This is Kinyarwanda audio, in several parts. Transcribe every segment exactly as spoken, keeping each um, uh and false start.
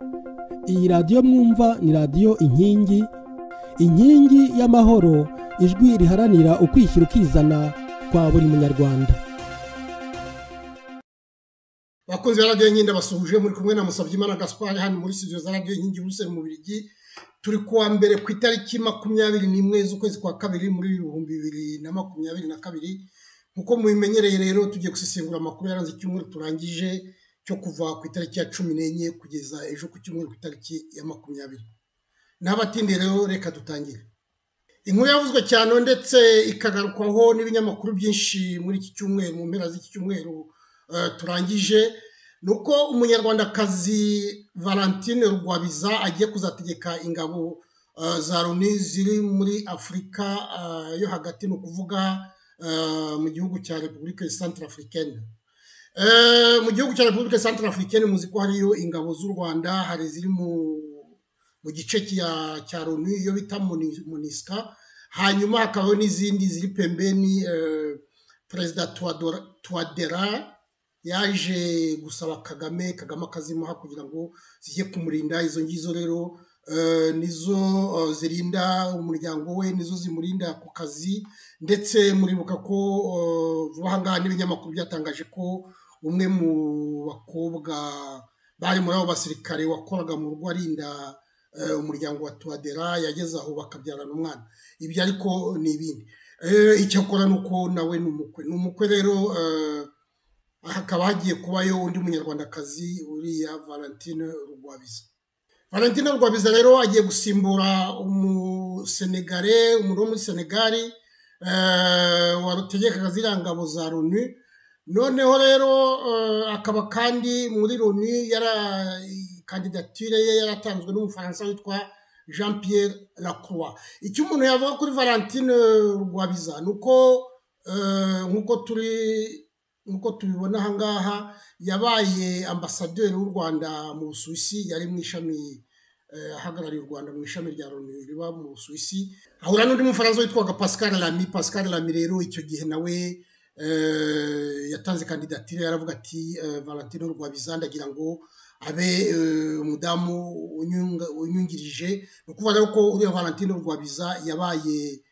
Iyi radiyo mwumva ni radiyo inkingi inkingi y'amahoro, ijwi riharanira ukwishyira ukizana kwa buri munyarwanda. Bakunze radiyo inkingi basuhuje, muri kumwe na Musabyimana Gaspard hano muri studio za radiyo inkingi Buruseli mu Bubiligi. Turi kuwa mbere ku itariki makumyabiri n'imwe z'ukwezi kwa kabiri muri ibihumbi bibiri na makumyabiri na kabiri. Nkuko mubimenyereye rero, tugiye gusesengura amakuru yaranze icyumweru turangije cyo kuva ku itariki ya cumi n'enye kugeza ejo ku cyumweru ku itariki ya makumyabiri. N'abatindi rero reka dutangire. Inkuru yavuzwe cyane ndetse ikagarukwaho n'ibinyamakuru byinshi muri iki cyumweru, mu mpera z'iki cyumweru uh, turangije, nuko umunyarwandakazi Valentine Rugwabiza agiye kuzategeka ingabo uh, za Loni ziri muri Afurika uh, yo hagati, no kuvuga uh, mu gihugu cya Republique Centrafricaine. Uh, mu gihugu cya Republique Centrafricaine muzi ko hariyo ingabo z'u Rwanda, hari ziri mu mu gice cya cya Loni iyo bita MONUSCO, hanyuma hakabaho n'izindi ziri pembeni. uh, Perezida Touadera yaje gusaba Kagame Kagame akazimuha kugira ngo zijye kumurinda. Izo ngizo rero uh, nizo uh, zirinda umuryango we, nizo zimurinda ku kazi. Ndetse muribuka ko uh, vuba ngaha n'ibinyamakuru byatangaje ko umwe mu bakobwa bari muri abo basirikare wakoraga mu rugo arinda uh, umuryango wa Touadera yageze aho bakabyarana umwana. Ibyo ariko ni ibindi. Uh, icyakora nuko nawe ni umukwe ni umukwe rero uh, hakaba hagiye kubayo undi munyarwandakazi uriya Valentine Rugwabiza. Valentine Rugwabiza rero agiye gusimbura umusenegare, umuntu wo muri Senegali uh, warutegekaga ziriya ngabo za Loni. Noneho rero uh, akaba kandi muri Loni yara kandidatire ye yaratanzwe n'umufaransa witwa Jean Pierre Lacroix. Icyo umuntu yavuga kuri Valentine Rugwabiza nuko uh, nkuko turi nkuko tubibona aha ngaha, yabaye ambasaderi w'u Rwanda mu Busuwisi, yari mu ishami ahagarariye u Rwanda mu ishami rya Loni riba mu Busuwisi. Ahura n'undi mufaransa witwaga Pascal Lamy. Pascal Lamy rero icyo gihe nawe yatanze kandidatire, yaravuga ati Valentine Rugwabiza ndagira ngo abe umudamu unyungirije. Ni ukuvuga rero ko uriya Valentine Rugwabiza yabaye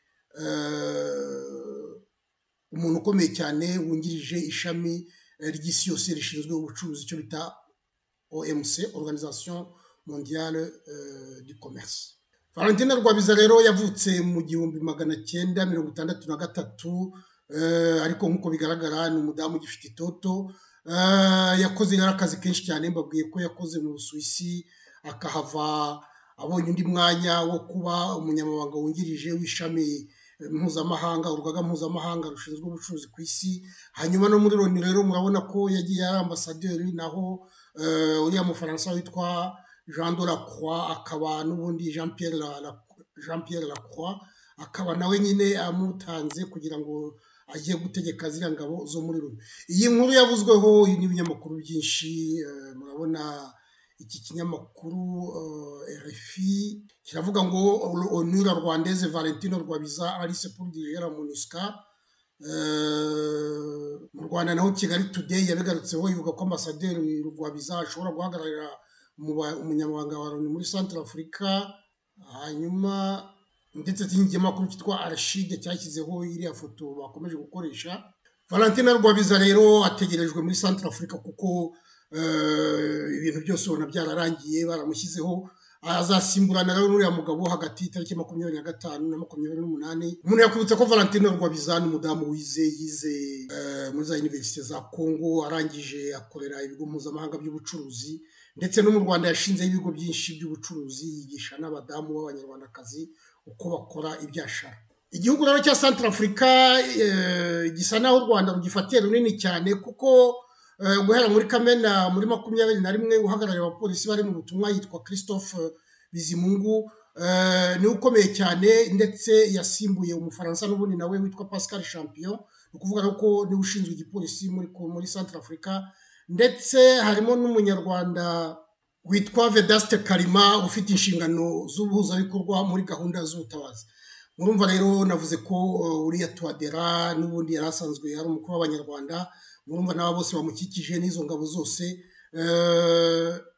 umuntu ukomeye cyane wungirije ishami ry'isi yose rishinzwe ubucuruzi, icyo bita O M C, Organisation Mondiale du Commerce. Valentine Rugwabiza rero yavutse mu gihumbi magana cyenda mirongo itandatu na gatatu, ariko nk'uko bigaragara ni umudamu ugifite itoto. Yakoze rero akazi kenshi cyane, mbabwiye ko yakoze mu Busuwisi akahava abonye undi mwanya wo kuba umunyamabanga wungirije w'ishami mpuzamahanga, urugaga mpuzamahanga rushinzwe ubucuruzi ku isi. Hanyuma no muri Loni rero murabona ko yagiye ari ambasaderi, naho uh, uriya mufaransa witwa Jean de Lacroix akaba n'ubundi Jean Pierre la, la, Jean Pierre Lacroix akaba nawe nyine amutanze kugira ngo agiye gutegeka ziriya ngabo zo muri Loni. Iyi nkuru yavuzweho n'ibinyamakuru byinshi. uh, murabona iki kinyamakuru uh, R F I kiravuga ngo Onura Rwandaise Valentine Rugwabiza alice pour diriger la MONUSCO. Uh, mu Rwanda naho Kigali Today yabigarutseho ivuga ko ambasaderi Rugwabiza ashobora guhagararira umunyamabanga wa Loni muri Central Africa. Hanyuma ndetse ikinyamakuru cyitwa Arshide cyashyizeho iriya foto bakomeje gukoresha. Valentine Rugwabiza rero ategerejwe muri Central Africa kuko Uh, ibintu byose ubona byararangiye, baramushyizeho. Azasimburana rero n'uriya mugabo hagati y'itariki makumyabiri na gatanu na makumyabiri n'umunani. Umuntu yakwibutsa ko Valentine Rugwabiza ni umudamu wize yize uh, muri za universite za Congo, arangije akorera ibigo mpuzamahanga by'ubucuruzi, ndetse no mu Rwanda yashinzeho ibigo byinshi by'ubucuruzi, yigisha n'abadamu b'abanyarwandakazi uko bakora ibyashara. Igihugu rero cya Central Africa uh, gisa naho u Rwanda rugifatiye runini cyane, kuko Uh, guhera muri Kamena muri makumyabiri na rimwe uhagarariye abapolisi bari mu butumwa yitwa Christophe Bizimungu, uh, ni ukomeye cyane, ndetse yasimbuye umufaransa n'ubundi nawe witwa Pascal Champion. Ni ukuvuga ko niwe ushinzwe igipolisi muri muri Central Africa. Ndetse harimo n'umunyarwanda witwa Vedaste Kalima ufite inshingano z'ubuhuzabikorwa muri gahunda z'ubutabazi. Murumva rero navuze ko uh, uriya Touadera n'ubundi yari asanzwe ari umukuru w'abanyarwanda. Murumva n'aba bose bamukikije n'izo ngabo zose.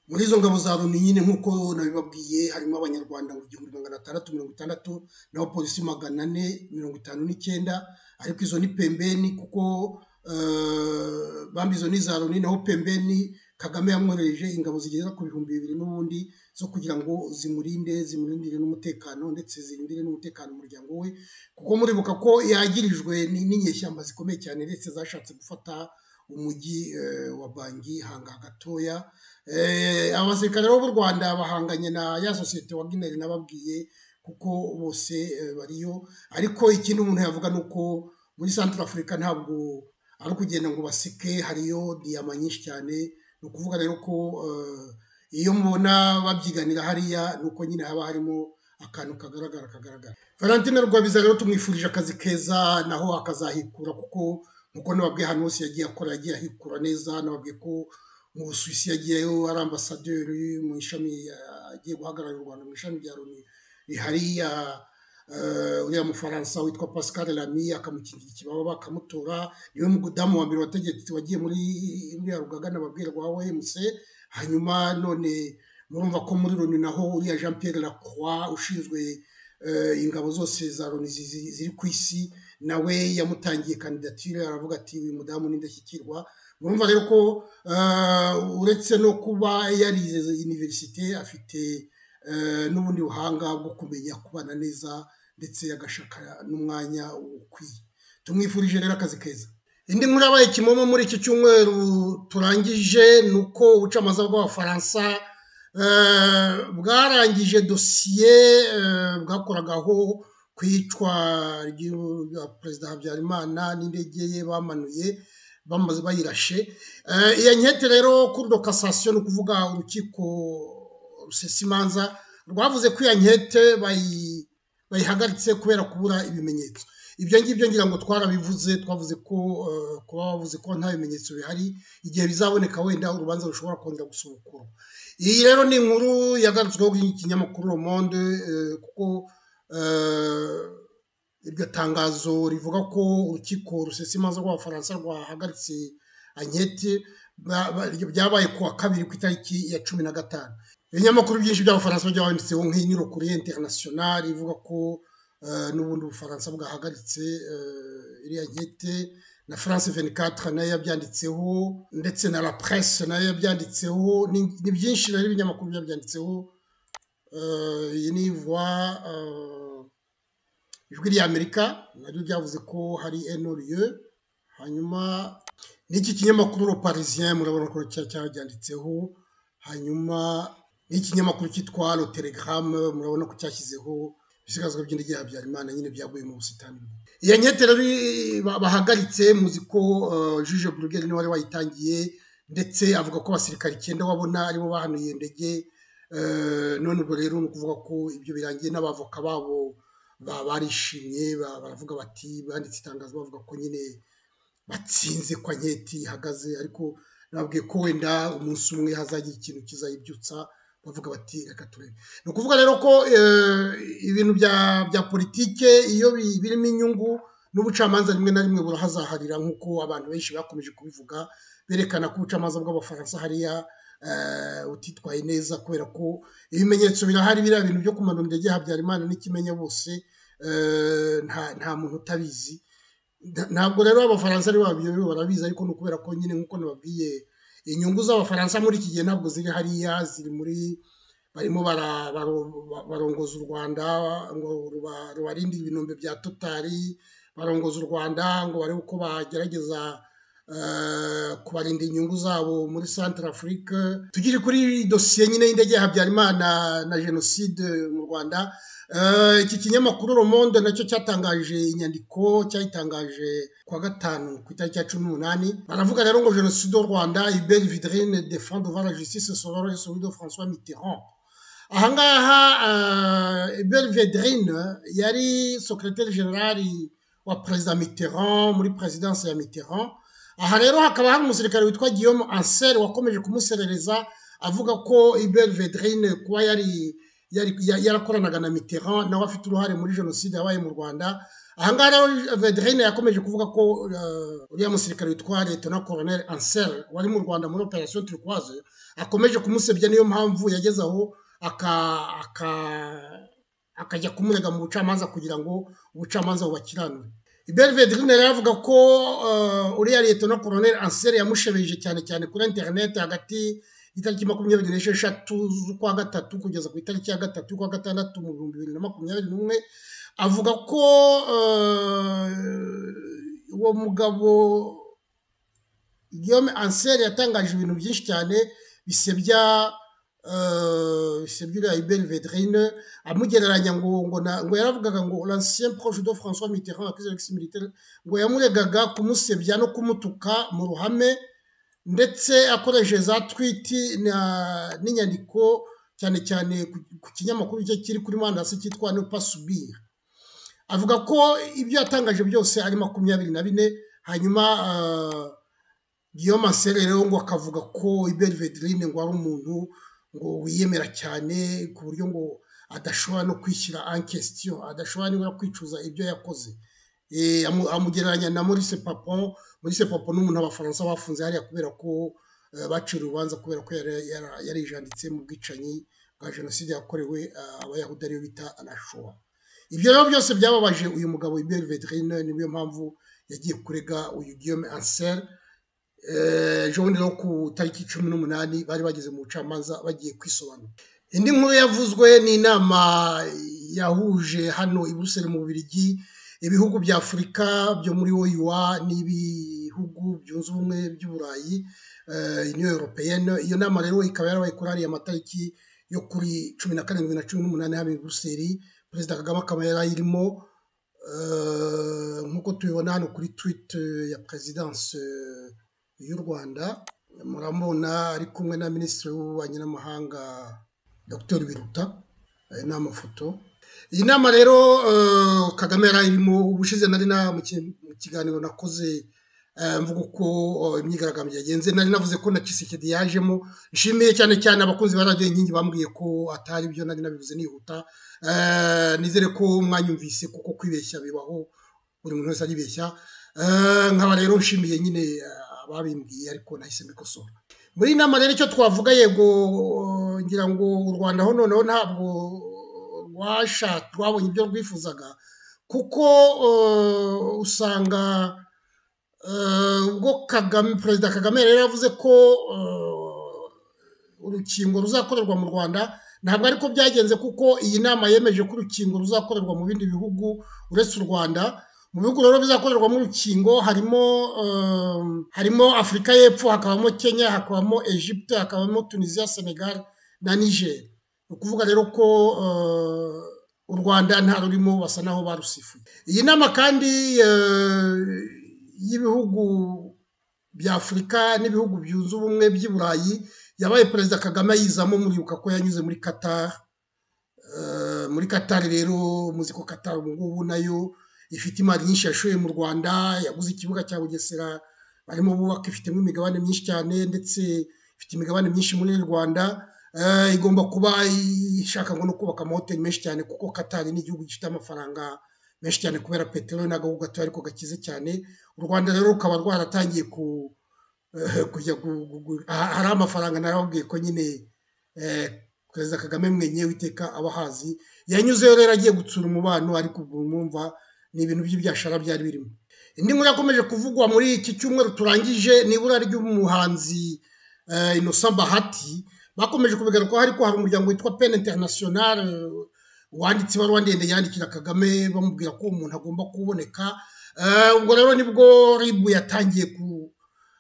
muri izo ngabo za Loni nyine nk'uko nabibabwiye harimo abanyarwanda mu igihumbi magana atandatu mirongo itandatu n'abapolisi magana ane mirongo itanu n'icyenda, ariko izo ni pembeni kuko bambi izo ni za Loni, naho pembeni Kagame yamwohereje ingabo zigera ku bihumbi bibiri n'ubundi zo kugira ngo zimurinde zimurindire n'umutekano ndetse zirindire n'umutekano umuryango we, kuko muribuka ko yagirijwe n'inyeshyamba zikomeye cyane ndetse zashatse gufata umujyi wa Bangi hanga gatoya. Abasirikare b'u Rwanda bahanganye na ya sosiyete Wagner nababwiye kuko bose bariyo, ariko ikindi umuntu yavuga nuko muri Central Africa ntabwo ari kugenda ngo basike, hariyo diyama nyinshi cyane. Ni ukuvuga rero ko iyo mubona babyiganira hariya nuko nyine haba harimo akantu kagaragara kagaragara. Valentine Rugwabiza rero tumwifurije akazi keza, naho akazahikura kuko nkuko nababwiye hano hose yagiye akora, yagiye ahikura neza. Nababwiye ko mu Busuwisi yagiyeyo ari ambasaderi mu ishami, agiye guhagararira u Rwanda mu ishami rya Loni hariya. Uriya Mufaransa witwa Pascal Lamy akamukingira ikibaba bakamutora, niwe mudamu wa mbere wategetse wagiye muri uriya rugaga nababwira rwa O M C. Hanyuma none murumva ko muri Loni naho uriya Jean Pierre Lacroix ushinzwe ingabo zose za Loni ziri ku isi nawe yamutangiye kandidatire, aravuga ati uyu mudamu ni indashyikirwa. Murumva rero ko uretse no kuba yarize universite afite n'ubundi buhanga bwo kumenya kubana neza ndetse agashaka n'umwanya ukwiye. Tumwifurije rero akazi keza. Indi nkuru yabaye kimomo muri iki cyumweru turangije nuko ubucamanza bw'Abafaransa bwarangije dosiye bwakoragaho kwicwa rya Perezida Habyarimana n'indege ye bamanuye bamaze bayirashe. Iyo nkete rero kuri do cassation ni ukuvuga urukiko rusesa imanza rwavuze ko iyo nkete bayihagaritse kubera kubura ibimenyetso. Ibyo ngibyo ngira ngo twarabivuze, twavuze ko kuba bavuze ko nta bimenyetso bihari, igihe bizaboneka wenda urubanza rushobora kongera gusubukura. Iyi rero ni inkuru yagarutsweho n'ikinyamakuru Le Monde, kuko iryo tangazo rivuga ko urukiko rusesa imanza rw'Abafaransa rwahagaritse ankete byabaye ku wa kabiri ku itariki ya cumi na gatanu. Ibinyamakuru byinshi by'Abafaransa byanditseho nk'inyuro Courrier International ivuga ko n'ubundi Ubufaransa bwahagaritse iriya nkete, na France vingt-quatre nayo yabyanditseho, ndetse na La Presse nayo yabyanditseho. Ni byinshi rero ibinyamakuru byabyanditseho. Iyi ni Voix, ijwi ry'Amerika naryo ryavuze ko hari enoriye. Hanyuma n'iki kinyamakuru Le Parisien murabona ko cyabyanditseho. Hanyuma n'ikinyamakuru cyitwa Le Telegramme murabona ko cyashyizeho ibisigazwa by'indege ya Habyarimana nyine byaguye mu busitani. Iyo nkete rero bahagaritse, muzi ko Juge Bruguel niwe wari wayitangiye, ndetse avuga ko abasirikare icyenda wabona aribo bahanuye indege. None ubwo rero ni ukuvuga ko ibyo birangiye, n'abavoka babo barishimye baravuga bati, banditse itangazo bavuga ko nyine batsinze kwa nketi ihagaze, ariko nababwiye ko wenda umunsi umwe hazagira ikintu kizayibyutsa bavuga bati reka turebe. Ni ukuvuga rero ko ibintu bya politike iyo birimo inyungu n'ubucamanza rimwe na rimwe burahazaharira, nk'uko abantu benshi bakomeje kubivuga, berekana ko ubucamanza bw'Abafaransa hariya utitwaye neza, kubera ko ibimenyetso birahari. Biriya bintu byo kumanura indege ya Habyarimana n'ikimenya bose, nta muntu utabizi. Ntabwo rero Abafaransa ari babyo barabizi, ariko ni ukubera ko nyine nk'uko nababwiye inyungu z'Abafaransa muri iki gihe ntabwo ziri hariya, ziri muri barimo barongoza u Rwanda ngo rubarinde ibinombe bya Totali, barongoza u Rwanda ngo barebe uko bagerageza kubarinda inyungu zabo muri Central Africa. Tugire kuri dosiye nyine y'indege ya Habyarimana na jenoside mu Rwanda. Iki kinyamakuru Le Monde nacyo cyatangaje inyandiko, cyayitangaje kwa gatanu ku itariki ya cumi n'umunani. Baravuga rero ngo jenoside au Rwanda, Hubert Védrine défend devant la justice Soloron et celui de François Mitterrand. Ahangaha Hubert Védrine yari secrétaire général wa Perezida Mitterrand muri presidence ya Mitterrand. Aha rero hakaba hari umusirikare witwa Guillaume Ancel wakomeje kumuserereza avuga ko Hubert Védrine kuba yari yarakoranaga na Mitterrand nawe afite uruhare muri jenoside yabaye mu Rwanda. Ahangaha rero Védrine yakomeje kuvuga ko uriya musirikare witwa Lieutenant Colonel Ansel wari mu Rwanda muri Operation Turquoise akomeje kumusebya, niyo mpamvu yageze aho akajya kumurega mu bucamanza kugira ngo ubucamanza bubakiranure. Hubert Védrine rero avuga ko uriya Lieutenant Colonel Ansel yamushebeje cyane cyane kuri internet hagati itariki makumyabiri n'esheshatu z'ukwa gatatu kugeza ku itariki ya gatatu y'ukwa gatandatu mu bihumbi bibiri na makumyabiri n'umwe. Avuga ko uwo mugabo Guillaume Ansel yatangaje ibintu byinshi cyane bisebya bisebya Hubert Védrine, amugereranya ngo ngo yaravugaga ngo l'ancien proche de François Mitterrand accusé d'ex militaire, ngo yamuregaga kumusebya no kumutuka mu ruhame, ndetse akoresheje za twiti n'inyandiko cyane cyane ku kinyamakuru cye kiri kuri mandasi cyitwa Ne pas subir. Avuga ko ibyo yatangaje byose ari makumyabiri na bine. Hanyuma Guillaume Ansel rero ngo akavuga ko Hubert Védrine ngo ari umuntu ngo wiyemera cyane ku buryo ngo adashobora no kwishyira en question, adashobora no kwicuza ibyo yakoze. Amugereranya na Maurice Papon. Maurice Papon n'umuntu abafaransa bafunze hariya kubera ko bacira urubanza kubera ko yarijanditse mu bwicanyi bwa jenoside yakorewe abayahudi ariyo bita la Shoah. Ibyo rero byose byababaje uyu mugabo Hubert Védrine, niyo mpamvu yagiye kurega uyu Guillaume Ansel. Ejo bundi no ku tariki cumi n'umunani bari bageze mu bucamanza bagiye kwisobanura. Indi nkuru yavuzwe ni inama yahuje hano i Bruxelles mu Bubiligi ibihugu bya Afurika byo muri O U A n'ibihugu byunze ubumwe by'Uburayi, Union Européenne. Iyo nama rero ikaba yarabaye kuri ariya matariki yo kuri cumi na karindwi na cumi n'umunani hano i Bruxelles. Perezida Kagame akaba yarayirimo nk'uko tubibona hano kuri tweet ya Presidence y'u Rwanda. Murabona ari kumwe na Minisitiri w'Ububanyi n'Amahanga Dr Biruta, ni amafoto. Iyi nama rero Kagame yarayirimo. Ubushize nari na mu kiganiro nakoze mvuga uko imyigaragambyo yagenze, nari navuze ko na Tshisekedi yajemo. Nshimiye cyane cyane abakunzi ba Radio Inkingi bambwiye ko atari byo nari nabivuze nihuta. Nizere ko mwanyumvise kuko kwibeshya bibaho, buri muntu wese aribeshya. Nkaba rero nshimiye nyine ababimbwiye, ariko nahise mbikosora. Muri nama rero icyo twavuga, yego ngira ngo u Rwanda ho noneho ntabwo rwasha twabonye ibyo rwifuzaga, kuko usanga ubwo Kagame Perezida Kagame rero yavuze ko urukingo ruzakorerwa mu Rwanda, ntabwo ariko byagenze, kuko iyi nama yemeje ko urukingo ruzakorerwa mu bindi bihugu uretse u Rwanda. Mu bihugu rero bizakorerwamo urukingo harimo harimo Afurika y'Epfo, hakabamo Kenya, hakabamo Egypte, hakabamo Tunisia, Senegal na Niger. Ni ukuvuga rero ko u Rwanda nta rurimo, basa naho barusifuye. Iyi nama kandi y'ibihugu bya Afurika n'ibihugu byunze ubumwe by'i Burayi yabaye Perezida Kagame yizamo. Muribuka ko yanyuze muri Qatar. Muri Qatar rero muzi ko Qatar ubu ngubu nayo ifite imari nyinshi yashoye mu Rwanda. Yaguze ikibuga cya Bugesera barimo bubaka, ifitemo imigabane myinshi cyane, ndetse ifite imigabane myinshi muri Rwanda. Igomba kuba ishaka ngo no kubaka amahoteli menshi cyane, kuko Qatar ni igihugu gifite amafaranga menshi cyane kubera peteroli n'agahugu gato ariko gakize cyane. U Rwanda rero rukaba rwaratangiye ku kujya hari amafaranga narababwiye ko nyine Perezida Kagame mwenye witeka abahazi yanyuzeyo rero agiye gutsura umubano, ariko mwumva ni ibintu by'ibyashara byari birimo. Indi nkuru yakomeje kuvugwa muri iki cyumweru turangije ni ibura ry'umuhanzi Innocent Bahati. Bakomeje kubigaruka ariko hari umuryango witwa Pen International wanditse ibaruwa ndende yandikira Kagame bamubwira ko umuntu agomba kuboneka. Ubwo rero nibwo R I B yatangiye ku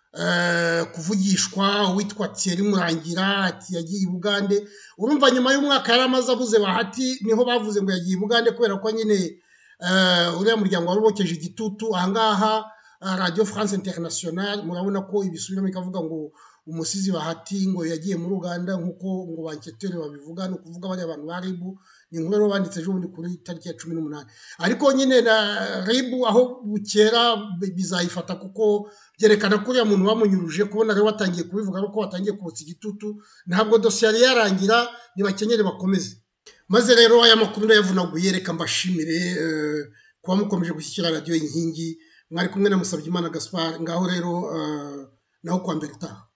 kuvugishwa witwa Thierry Murangira ati yagiye i Bugande. Urumva nyuma y'umwaka yari amaze abuze Bahati niho bavuze ngo yagiye i Bugande, kubera ko nyine uriya muryango wari ubokeje igitutu. Ahangaha Radio France International murabona ko ibisubiramo ikavuga ngo umusizi Bahati ngo yagiye muri Uganda, nkuko ngo banketere babivuga. No kuvuga bari abantu ba R I B ni inkuru rero banditse ejo bundi kuri tariki ya cumi n'umunani. Ariko nyine na R I B aho bukera bizayifata, kuko byerekana ko uriya muntu bamunyuruje, kubona rero watangiye kubivuga ko watangiye kubutsa igitutu. Ntabwo dosiye yari yarangira, nibakenyere bakomeze. maze rero aya makuru ndayavunaguye reka mbashimire kuba mukomeje gushyigikira radiyo Inkingi mwari kumwe na Musabyimana Gaspard ngaho rero naho kwa mbere utaha